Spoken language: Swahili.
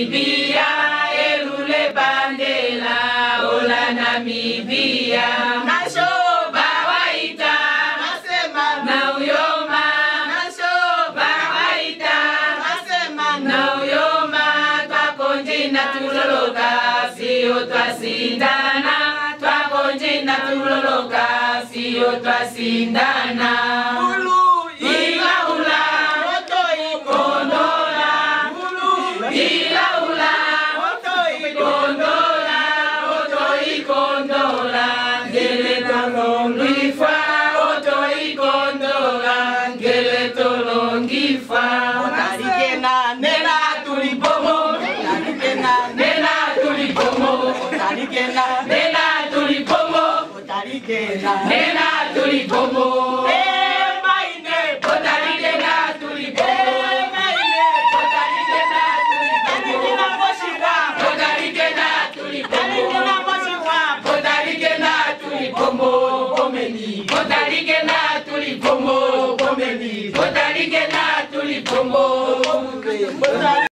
Namibia, elule bandela, ola Namibia. Nasho bawaita, nasema na uyoma. Nasho bawaita, nasema na uyoma. Twakonjina tuloloka, siyo twasindana. Twakonjina tuloloka, siyo twasindana. Nena tulipomo, maine, potarike na tulipomo, maine, potarike na tulipomo, potarike na tulipomo, potarike na tulipomo, pomeni, potarike na tulipomo, pomeni, potarike na tulipomo.